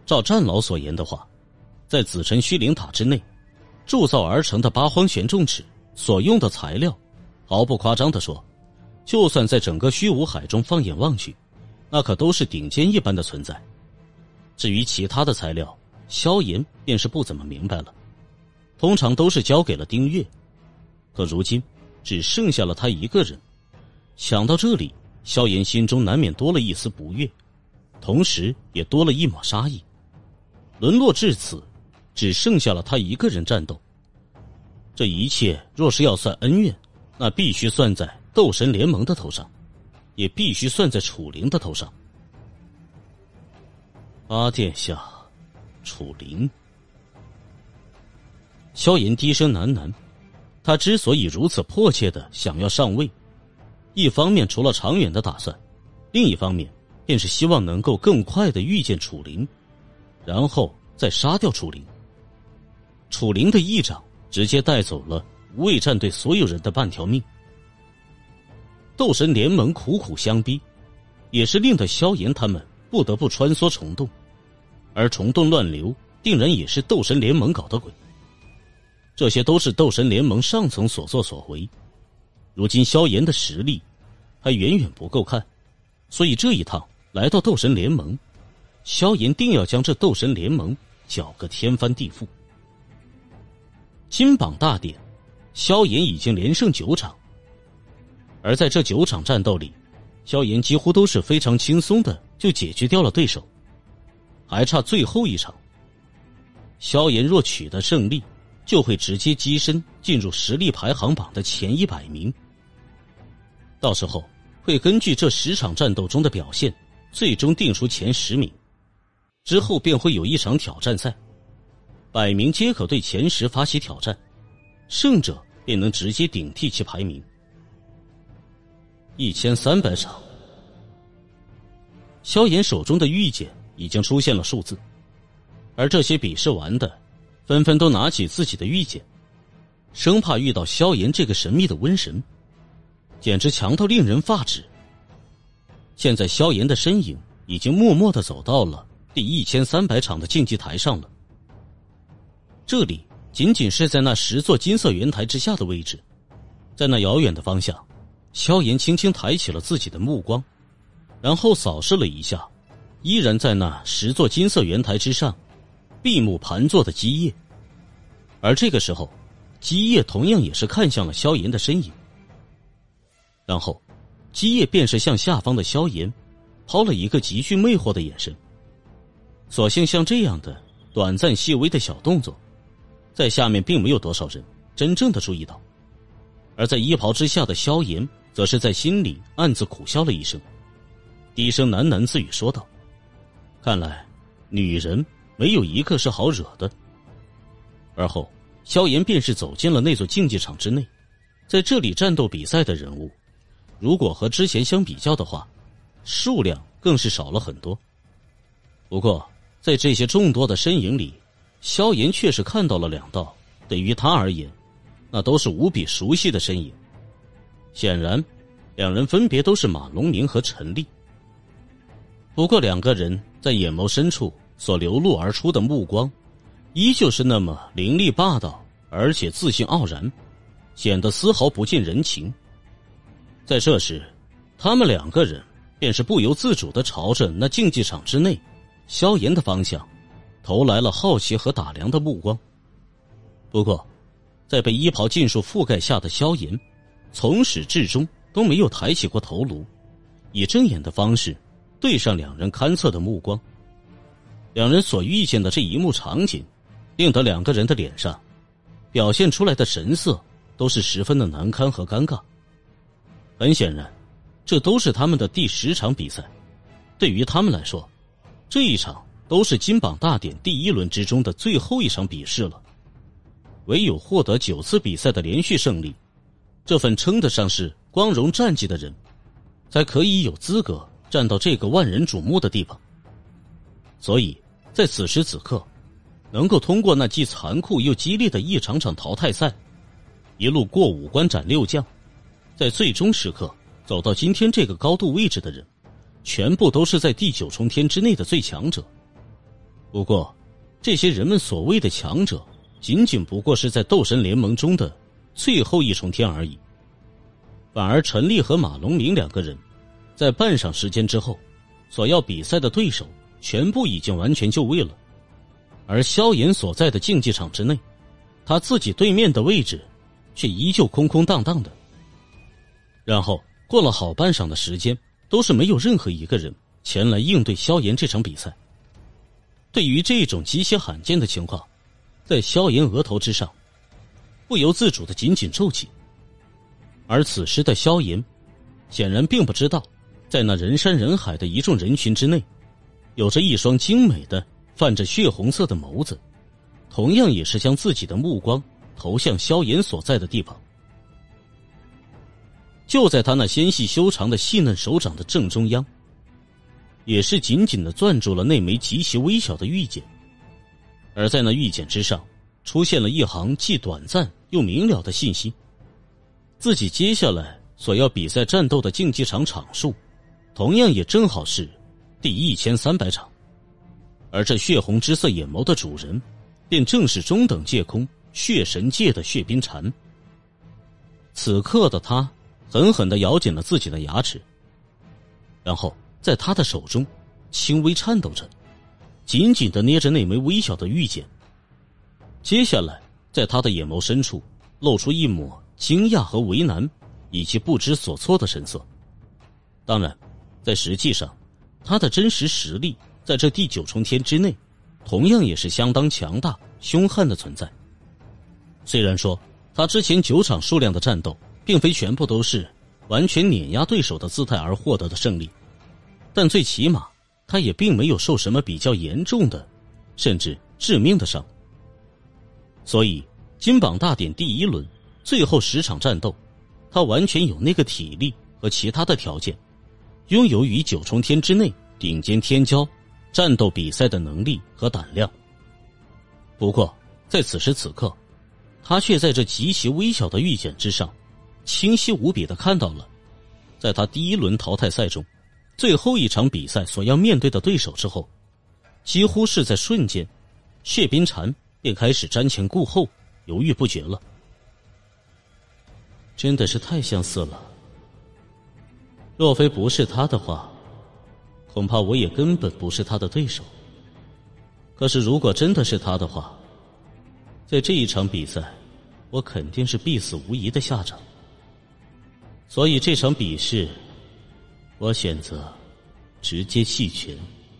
照战老所言的话，在紫辰虚灵塔之内铸造而成的八荒玄重尺所用的材料，毫不夸张地说，就算在整个虚无海中放眼望去，那可都是顶尖一般的存在。至于其他的材料，萧炎便是不怎么明白了，通常都是交给了丁月，可如今只剩下了他一个人。想到这里，萧炎心中难免多了一丝不悦，同时也多了一抹杀意。沦落至此，只剩下了他一个人战斗。这一切若是要算恩怨，那必须算在斗神联盟的头上，也必须算在楚灵的头上。八殿下，楚灵。萧炎低声喃喃，他之所以如此迫切的想要上位，一方面除了长远的打算，另一方面便是希望能够更快的遇见楚灵，然后再杀掉楚灵。楚灵的一掌直接带走了无畏战队所有人的半条命。斗神联盟苦苦相逼，也是令得萧炎他们不得不穿梭虫洞，而虫洞乱流定然也是斗神联盟搞的鬼。这些都是斗神联盟上层所作所为，如今萧炎的实力还远远不够看，所以这一趟来到斗神联盟，萧炎定要将这斗神联盟搅个天翻地覆。金榜大典，萧炎已经连胜9场，而在这9场战斗里，萧炎几乎都是非常轻松的就解决掉了对手，还差最后一场。萧炎若取得胜利，就会直接跻身进入实力排行榜的前100名。到时候会根据这10场战斗中的表现，最终定出前10名。之后便会有一场挑战赛，100名皆可对前10发起挑战，胜者便能直接顶替其排名。1300场。萧炎手中的玉简已经出现了数字，而这些比试完的纷纷都拿起自己的玉简，生怕遇到萧炎这个神秘的瘟神，简直强到令人发指。现在萧炎的身影已经默默地走到了第1300场的竞技台上了。这里仅仅是在那10座金色圆台之下的位置，在那遥远的方向，萧炎轻轻抬起了自己的目光，然后扫视了一下依然在那10座金色圆台之上闭目盘坐的基业。而这个时候，基业同样也是看向了萧炎的身影，然后基业便是向下方的萧炎抛了一个极具魅惑的眼神。所幸像这样的短暂细微的小动作，在下面并没有多少人真正的注意到，而在衣袍之下的萧炎则是在心里暗自苦笑了一声，低声喃喃自语说道：看来女人没有一个是好惹的。而后萧炎便是走进了那座竞技场之内。在这里战斗比赛的人物，如果和之前相比较的话，数量更是少了很多。不过在这些众多的身影里，萧炎却是看到了2道对于他而言那都是无比熟悉的身影。显然2人分别都是马龙明和陈立。不过2个人在眼眸深处所流露而出的目光依旧是那么凌厉霸道，而且自信傲然，显得丝毫不近人情。在这时，他们2个人便是不由自主地朝着那竞技场之内萧炎的方向投来了好奇和打量的目光。不过在被衣袍尽数覆盖下的萧炎从始至终都没有抬起过头颅，以正眼的方式对上2人勘测的目光。2人所遇见的这一幕场景，令得2个人的脸上表现出来的神色都是十分的难堪和尴尬。很显然，这都是他们的第10场比赛，对于他们来说，这一场都是金榜大典第1轮之中的最后一场比试了。唯有获得9次比赛的连续胜利，这份称得上是光荣战绩的人，才可以有资格站到这个万人瞩目的地方。所以在此时此刻，能够通过那既残酷又激烈的一场场淘汰赛，一路过5关斩6将，在最终时刻走到今天这个高度位置的人，全部都是在第9重天之内的最强者。 不过这些人们所谓的强者，仅仅不过是在斗神联盟中的最后一重天而已。反而陈立和马龙明两个人在半晌时间之后，所要比赛的对手全部已经完全就位了。而萧炎所在的竞技场之内，他自己对面的位置却依旧空空荡荡的。然后过了好半晌的时间，都是没有任何一个人前来应对萧炎这场比赛。对于这种极其罕见的情况，在萧炎额头之上不由自主的紧紧皱起。而此时的萧炎显然并不知道，在那人山人海的一众人群之内，有着一双精美的泛着血红色的眸子，同样也是将自己的目光投向萧炎所在的地方。就在他那纤细修长的细嫩手掌的正中央，也是紧紧地攥住了那枚极其微小的玉简。而在那玉简之上出现了一行既短暂又明了的信息，自己接下来所要比赛战斗的竞技场场数同样也正好是第1300场。而这血红之色眼眸的主人便正是中等界空血神界的血冰蝉。此刻的他狠狠地咬紧了自己的牙齿，然后在他的手中轻微颤抖着，紧紧地捏着那枚微小的玉简。接下来在他的眼眸深处露出一抹惊讶和为难以及不知所措的神色。当然在实际上，他的真实实力在这第9重天之内同样也是相当强大凶悍的存在。虽然说他之前9场数量的战斗并非全部都是完全碾压对手的姿态而获得的胜利，但最起码他也并没有受什么比较严重的甚至致命的伤。所以金榜大典第1轮最后10场战斗，他完全有那个体力和其他的条件，拥有于9重天之内顶尖天骄战斗比赛的能力和胆量。不过在此时此刻，他却在这极其微小的玉简之上清晰无比地看到了，在他第1轮淘汰赛中最后一场比赛所要面对的对手之后，几乎是在瞬间，血冰蝉便开始瞻前顾后，犹豫不决了。真的是太相似了，若非不是他的话，恐怕我也根本不是他的对手。可是如果真的是他的话，在这一场比赛我肯定是必死无疑的下场。所以这场比试我选择直接弃权。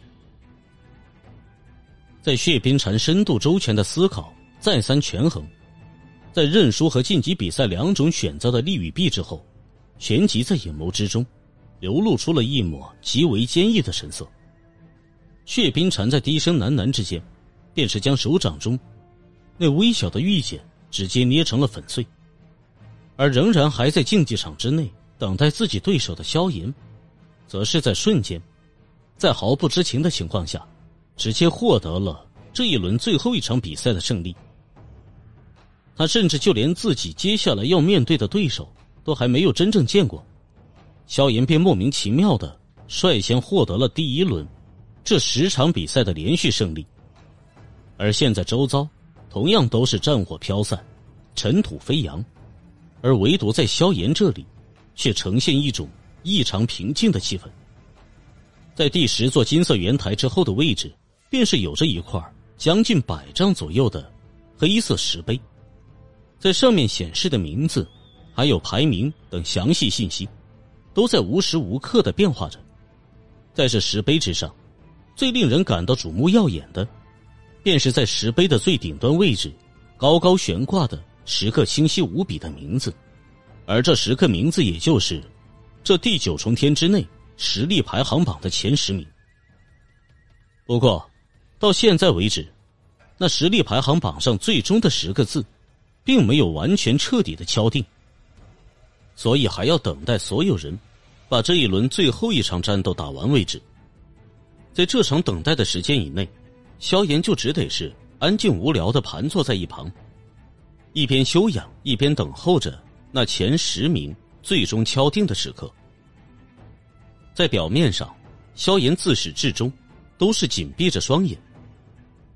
在血冰蝉深度周全的思考再三权衡，在认输和晋级比赛2种选择的利与弊之后，旋即在眼眸之中流露出了一抹极为坚毅的神色。血冰蝉在低声喃喃之间，便是将手掌中那微小的玉简直接捏成了粉碎。而仍然还在竞技场之内等待自己对手的萧炎，则是在瞬间，在毫不知情的情况下，直接获得了这一轮最后一场比赛的胜利。他甚至就连自己接下来要面对的对手都还没有真正见过，萧炎便莫名其妙地率先获得了第1轮这10场比赛的连续胜利。而现在周遭同样都是战火飘散，尘土飞扬，而唯独在萧炎这里却呈现一种异常平静的气氛。在第10座金色圆台之后的位置，便是有着一块将近100丈左右的黑色石碑，在上面显示的名字还有排名等详细信息都在无时无刻地变化着。在这石碑之上，最令人感到瞩目耀眼的便是在石碑的最顶端位置高高悬挂的10个清晰无比的名字，而这10个名字也就是这第9重天之内实力排行榜的前10名。不过到现在为止，那实力排行榜上最终的10个字并没有完全彻底的敲定，所以还要等待所有人把这一轮最后一场战斗打完为止。在这场等待的时间以内，萧炎就只得是安静无聊地盘坐在一旁，一边休养一边等候着那前10名最终敲定的时刻。在表面上，萧炎自始至终都是紧闭着双眼，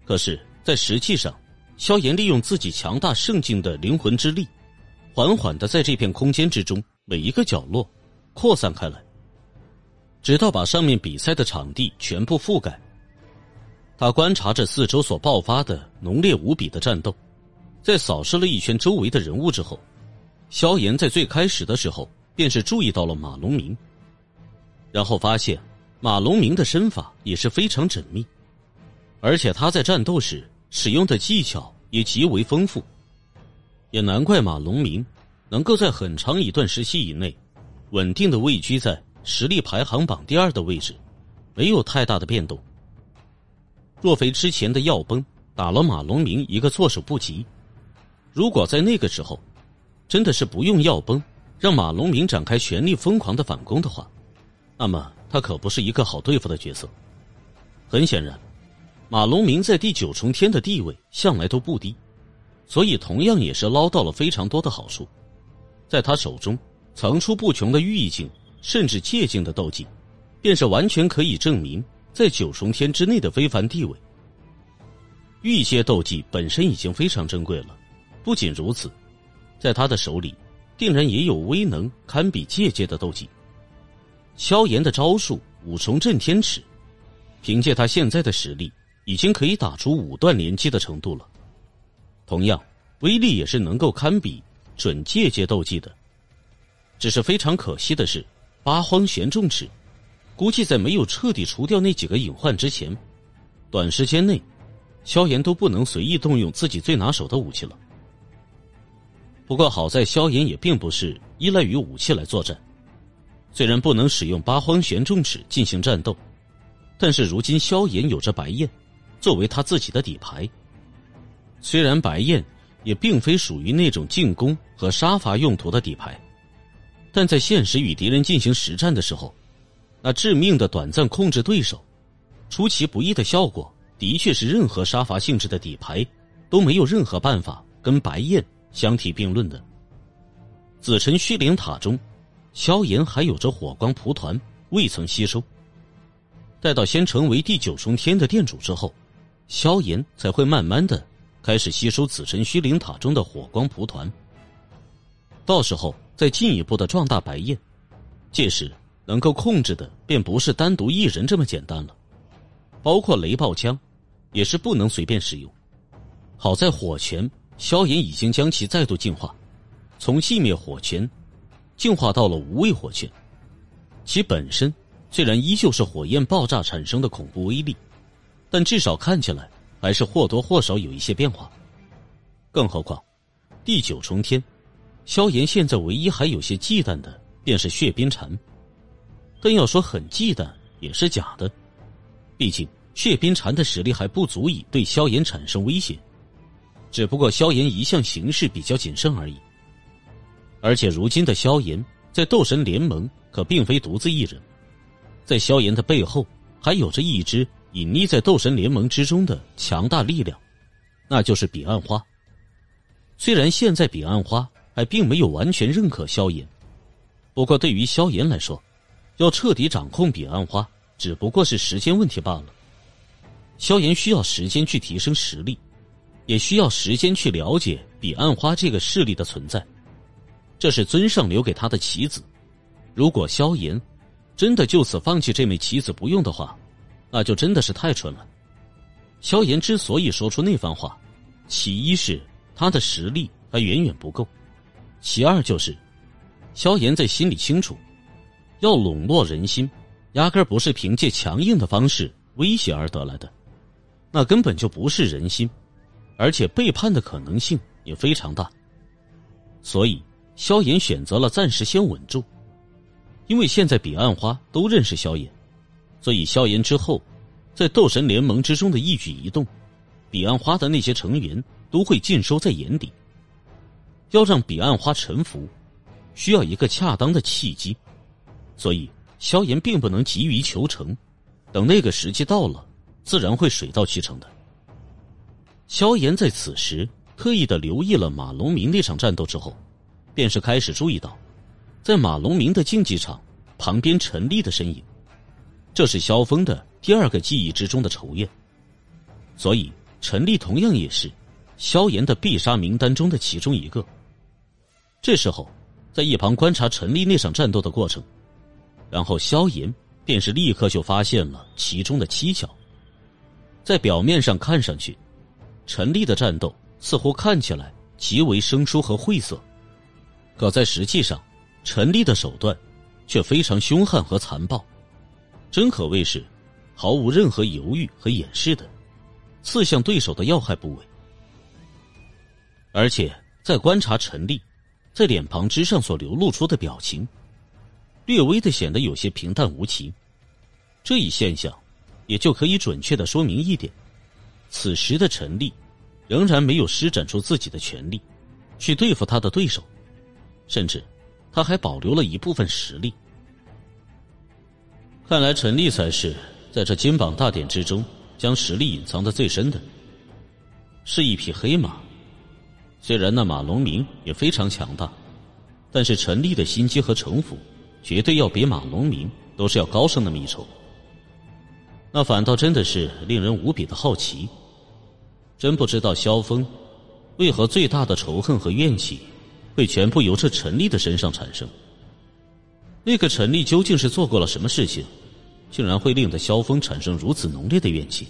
可是在实际上，萧炎利用自己强大圣境的灵魂之力，缓缓地在这片空间之中每一个角落扩散开来，直到把上面比赛的场地全部覆盖。他观察着四周所爆发的浓烈无比的战斗，在扫视了一圈周围的人物之后，萧炎在最开始的时候便是注意到了马龙明，然后发现马龙明的身法也是非常缜密，而且他在战斗时使用的技巧也极为丰富，也难怪马龙明能够在很长一段时期以内稳定地位居在实力排行榜第2的位置，没有太大的变动。若非之前的药崩打了马龙明一个措手不及，如果在那个时候真的是不用药崩让马龙明展开全力疯狂的反攻的话，那么他可不是一个好对付的角色。很显然，马龙明在第9重天的地位向来都不低，所以同样也是捞到了非常多的好处。在他手中层出不穷的御境甚至界境的斗技，便是完全可以证明在9重天之内的非凡地位。御阶斗技本身已经非常珍贵了，不仅如此，在他的手里定然也有威能堪比界阶的斗技。萧炎的招数5重震天尺，凭借他现在的实力已经可以打出5段连击的程度了，同样威力也是能够堪比准界阶斗技的。只是非常可惜的是，八荒玄重尺估计在没有彻底除掉那几个隐患之前，短时间内萧炎都不能随意动用自己最拿手的武器了。不过好在萧炎也并不是依赖于武器来作战，虽然不能使用八荒玄重尺进行战斗，但是如今萧炎有着白焰作为他自己的底牌。虽然白焰也并非属于那种进攻和杀伐用途的底牌，但在现实与敌人进行实战的时候，那致命的短暂控制对手出其不意的效果，的确是任何杀伐性质的底牌都没有任何办法跟白焰相提并论的。紫辰虚灵塔中，萧炎还有着火光蒲团未曾吸收，待到先成为第9重天的殿主之后，萧炎才会慢慢的开始吸收紫辰虚灵塔中的火光蒲团，到时候再进一步的壮大白焰，届时能够控制的便不是单独一人这么简单了，包括雷暴枪也是不能随便使用。好在火拳萧炎已经将其再度进化，从寂灭火拳进化到了无畏火拳，其本身虽然依旧是火焰爆炸产生的恐怖威力，但至少看起来还是或多或少有一些变化。更何况第9重天，萧炎现在唯一还有些忌惮的便是血冰蝉，但要说很忌惮也是假的，毕竟血冰蝉的实力还不足以对萧炎产生威胁，只不过萧炎一向行事比较谨慎而已。而且如今的萧炎在斗神联盟可并非独自一人，在萧炎的背后还有着一支隐匿在斗神联盟之中的强大力量，那就是彼岸花。虽然现在彼岸花还并没有完全认可萧炎，不过对于萧炎来说，要彻底掌控彼岸花只不过是时间问题罢了。萧炎需要时间去提升实力，也需要时间去了解彼岸花这个势力的存在，这是尊上留给他的棋子。如果萧炎真的就此放弃这枚棋子不用的话，那就真的是太蠢了。萧炎之所以说出那番话，其一是他的实力还远远不够，其二就是萧炎在心里清楚，要笼络人心压根不是凭借强硬的方式威胁而得来的，那根本就不是人心，而且背叛的可能性也非常大。所以萧炎选择了暂时先稳住，因为现在彼岸花都认识萧炎，所以萧炎之后在斗神联盟之中的一举一动，彼岸花的那些成员都会尽收在眼底。要让彼岸花臣服，需要一个恰当的契机，所以萧炎并不能急于求成，等那个时机到了，自然会水到渠成的。萧炎在此时特意的留意了马龙明那场战斗之后，便是开始注意到在马龙明的竞技场旁边陈立的身影，这是萧峰的第2个记忆之中的仇怨，所以陈丽同样也是萧炎的必杀名单中的其中一个。这时候在一旁观察陈丽那场战斗的过程，然后萧炎便是立刻就发现了其中的蹊跷。在表面上看上去，陈丽的战斗似乎看起来极为生疏和晦涩，可在实际上陈丽的手段却非常凶悍和残暴，真可谓是毫无任何犹豫和掩饰的刺向对手的要害部位。而且在观察陈丽在脸庞之上所流露出的表情，略微的显得有些平淡无奇。这一现象也就可以准确地说明一点，此时的陈丽仍然没有施展出自己的全力去对付他的对手，甚至他还保留了一部分实力。看来陈丽才是在这金榜大典之中将实力隐藏得最深的，是一匹黑马。虽然那马龙鸣也非常强大，但是陈丽的心机和城府绝对要比马龙鸣都是要高上那么一筹。那反倒真的是令人无比的好奇，真不知道萧峰为何最大的仇恨和怨气会全部由这陈丽的身上产生。那个陈丽究竟是做过了什么事情，竟然会令得萧峰产生如此浓烈的怨气？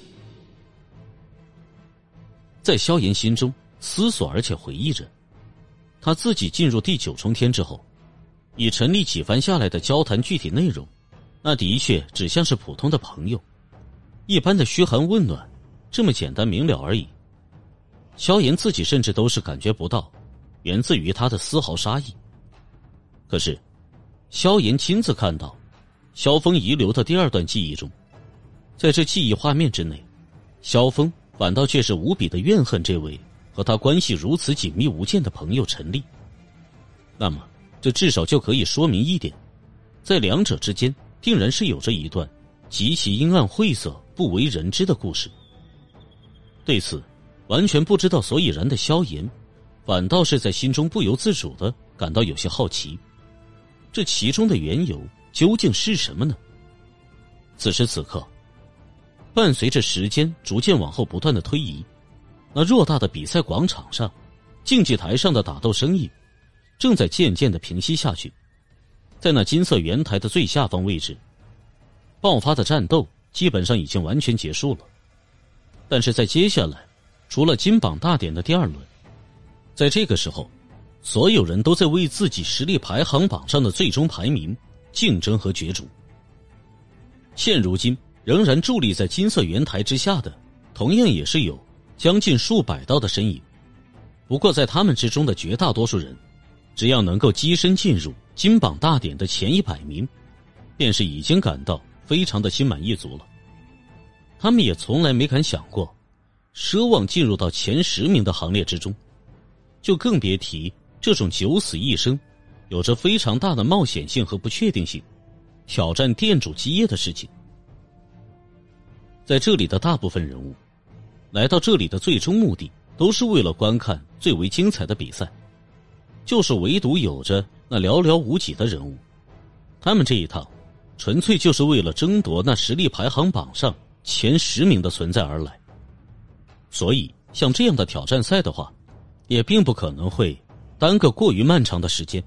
在萧炎心中思索而且回忆着，他自己进入第9重天之后，以陈丽几番下来的交谈具体内容，那的确只像是普通的朋友，一般的嘘寒问暖，这么简单明了而已。萧炎自己甚至都是感觉不到源自于他的丝毫杀意。可是萧炎亲自看到萧峰遗留的第2段记忆中，在这记忆画面之内，萧峰反倒却是无比的怨恨这位和他关系如此紧密无间的朋友陈丽。那么这至少就可以说明一点，在两者之间定然是有着一段极其阴暗晦涩不为人知的故事。对此完全不知道所以然的萧炎反倒是在心中不由自主地感到有些好奇，这其中的缘由究竟是什么呢？此时此刻，伴随着时间逐渐往后不断的推移，那偌大的比赛广场上，竞技台上的打斗声音正在渐渐的平息下去。在那金色圆台的最下方位置，爆发的战斗基本上已经完全结束了。但是在接下来，除了金榜大典的第2轮，在这个时候，所有人都在为自己实力排行榜上的最终排名竞争和角逐。现如今仍然伫立在金色圆台之下的，同样也是有将近数百道的身影。不过在他们之中的绝大多数人，只要能够跻身进入金榜大典的前100名，便是已经感到非常的心满意足了。他们也从来没敢想过奢望进入到前10名的行列之中，就更别提这种九死一生有着非常大的冒险性和不确定性，挑战店主基业的事情。在这里的大部分人物来到这里的最终目的都是为了观看最为精彩的比赛，就是唯独有着那寥寥无几的人物，他们这一趟纯粹就是为了争夺那实力排行榜上前10名的存在而来。所以像这样的挑战赛的话，也并不可能会耽搁过于漫长的时间。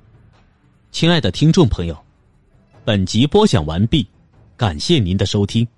亲爱的听众朋友，本集播讲完毕，感谢您的收听。